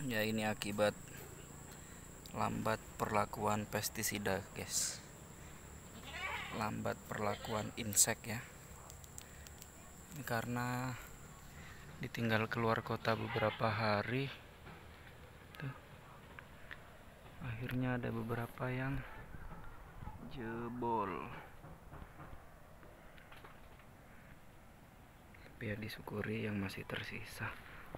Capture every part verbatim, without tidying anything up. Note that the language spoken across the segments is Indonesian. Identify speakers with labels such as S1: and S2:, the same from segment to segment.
S1: Ya, ini akibat lambat perlakuan pestisida, guys. Lambat perlakuan insek ya. Ini karena ditinggal keluar kota beberapa hari. Tuh. Akhirnya ada beberapa yang jebol. Tapi ya disyukuri yang masih tersisa.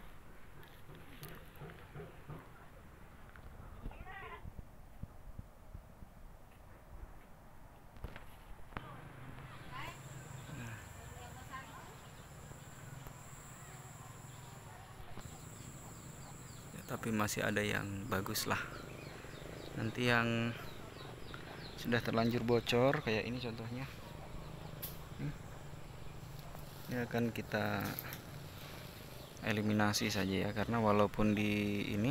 S1: Tapi masih ada yang bagus lah. Nanti yang sudah terlanjur bocor kayak ini contohnya, hmm. ini akan kita eliminasi saja ya, karena walaupun di ini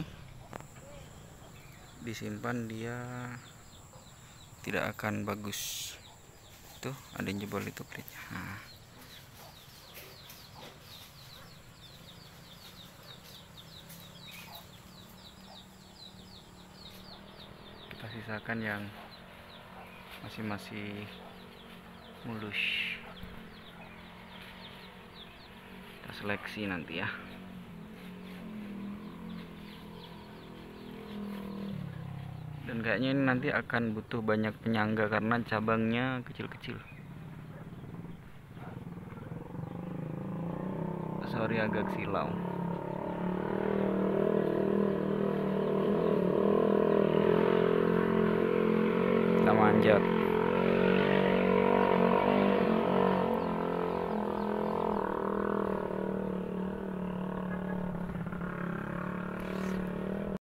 S1: disimpan dia tidak akan bagus. Tuh ada yang jebol itu kulitnya. Nah, kita sisakan yang masih-masih mulus. Kita seleksi nanti ya. Dan kayaknya ini nanti akan butuh banyak penyangga karena cabangnya kecil-kecil. Sorry agak silau. Kita manjat.